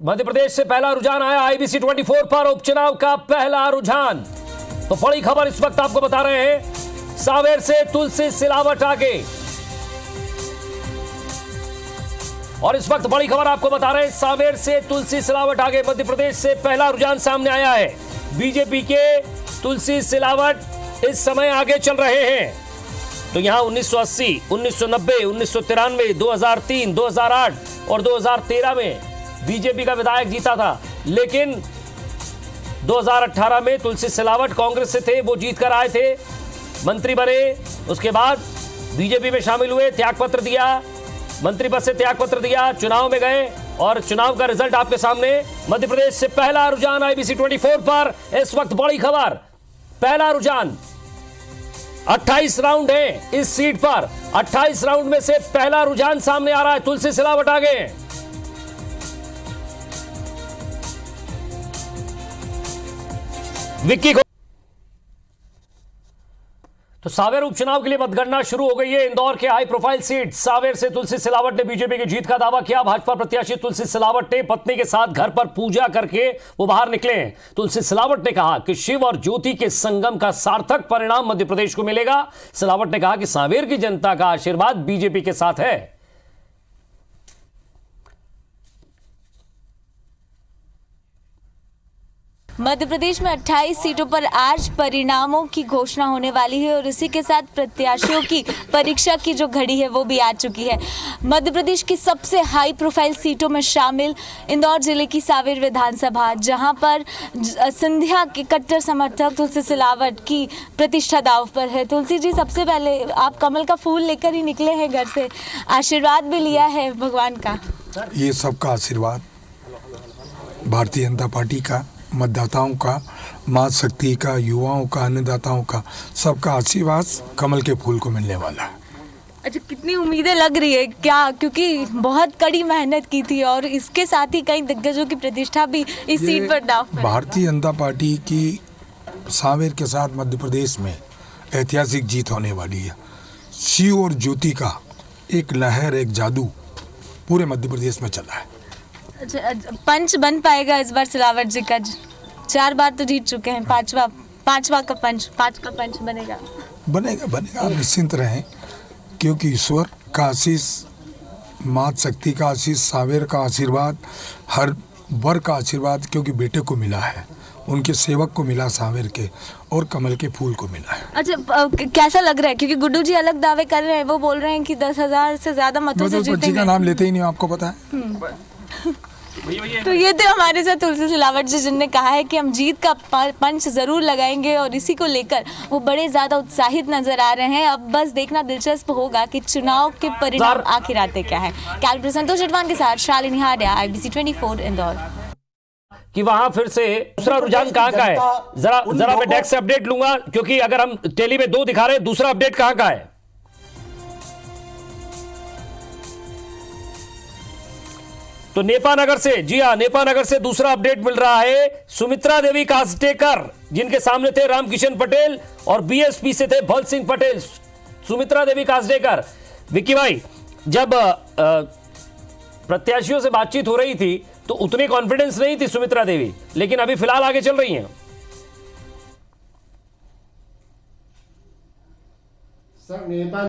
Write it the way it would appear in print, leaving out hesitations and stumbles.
मध्य प्रदेश से पहला रुझान आया आईबीसी 24 पर, उपचुनाव का पहला रुझान। तो बड़ी खबर इस वक्त आपको बता रहे हैं, सांवेर से तुलसी सिलावट आगे। और इस वक्त बड़ी खबर आपको बता रहे हैं, सांवेर से तुलसी सिलावट आगे। मध्य प्रदेश से पहला रुझान सामने आया है। बीजेपी के तुलसी सिलावट इस समय आगे चल रहे हैं। तो यहां 1980, 1990, 1993, 2003, 2008 और 2013 में बीजेपी का विधायक जीता था, लेकिन 2018 में तुलसी सिलावट कांग्रेस से थे, वो जीत कर आए थे, मंत्री बने। उसके बाद बीजेपी में शामिल हुए, त्यागपत्र दिया, मंत्री पद से त्यागपत्र दिया, चुनाव में गए और चुनाव का रिजल्ट आपके सामने। मध्य प्रदेश से पहला रुझान आईबीसी 24 पर इस वक्त बड़ी खबर, पहला रुझान। 28 राउंड है इस सीट पर, 28 राउंड में से पहला रुझान सामने आ रहा है। तुलसी सिलावट आगे। विक्की को तो सांवेर उपचुनाव के लिए मतगणना शुरू हो गई है। इंदौर के हाई प्रोफाइल सीट सांवेर से तुलसी सिलावट ने बीजेपी की जीत का दावा किया। भाजपा प्रत्याशी तुलसी सिलावट ने पत्नी के साथ घर पर पूजा करके वो बाहर निकले हैं। तुलसी सिलावट ने कहा कि शिव और ज्योति के संगम का सार्थक परिणाम मध्य प्रदेश को मिलेगा। सिलावट ने कहा कि सांवेर की जनता का आशीर्वाद बीजेपी के साथ है। मध्य प्रदेश में 28 सीटों पर आज परिणामों की घोषणा होने वाली है और इसी के साथ प्रत्याशियों की परीक्षा की जो घड़ी है वो भी आ चुकी है। मध्य प्रदेश की सबसे हाई प्रोफाइल सीटों में शामिल इंदौर जिले की सांवेर विधानसभा, जहां पर सिंधिया के कट्टर समर्थक तुलसी सिलावट की प्रतिष्ठा दांव पर है। तुलसी जी, सबसे पहले आप कमल का फूल लेकर ही निकले हैं घर से, आशीर्वाद भी लिया है भगवान का। ये सबका आशीर्वाद, भारतीय जनता पार्टी का, मतदाताओं का, मां शक्ति का, युवाओं का, अन्नदाताओं का, सबका आशीर्वाद कमल के फूल को मिलने वाला है। अच्छा, कितनी उम्मीदें लग रही है क्या? क्योंकि बहुत कड़ी मेहनत की थी और इसके साथ ही कई दिग्गजों की प्रतिष्ठा भी इस सीट पर दांव पर है। भारतीय जनता पार्टी की सांवेर के साथ मध्य प्रदेश में ऐतिहासिक जीत होने वाली है। शिव और ज्योति का एक लहर, एक जादू पूरे मध्य प्रदेश में चला है। अच्छा, पंच बन पाएगा इस बार सिलावट जी का? 4 बार तो जीत चुके हैं, पांचवा का पंच बनेगा? बनेगा, आप निश्चिंत रहें, क्योंकि ईश्वर का आशीष, मां शक्ति का आशीष, सांवेर का आशीर्वाद, हर वर्ग का आशीर्वाद, क्योंकि बेटे को मिला है, उनके सेवक को मिला सांवेर के, और कमल के फूल को मिला है। अच्छा, कैसा लग रहा है? क्योंकि गुड्डू जी अलग दावे कर रहे हैं, वो बोल रहे हैं कि 10,000 से ज्यादा मतों से जीतेंगे। बच्ची का नाम लेते ही नहीं, आपको पता है। तो ये थे हमारे साथ तुलसी सिलावट जी, जिनने कहा है कि हम जीत का पंच जरूर लगाएंगे और इसी को लेकर वो बड़े ज्यादा उत्साहित नजर आ रहे हैं। अब बस देखना दिलचस्प होगा कि चुनाव के परिणाम आखिर आते क्या है। कैमरा संतोष चटवान के साथ शालिनी हाडिया, आईबीसी 24 इंदौर। कि वहां फिर से दूसरा रुझान कहां का है? जरा मैं डेस्क से अपडेट लूंगा, क्योंकि अगर हम टेली में 2 दिखा रहे हैं, दूसरा अपडेट कहां का है? तो नेपानगर से, जी हां, नेपानगर से दूसरा अपडेट मिल रहा है। सुमित्रा देवी कास्डेकर, जिनके सामने थे रामकिशन पटेल, और बीएसपी से थे भल सिंह पटेल। सुमित्रा देवी कास्डेकर। विक्की भाई, जब प्रत्याशियों से बातचीत हो रही थी तो उतनी कॉन्फिडेंस नहीं थी सुमित्रा देवी, लेकिन अभी फिलहाल आगे चल रही हैं। सर, नेपाल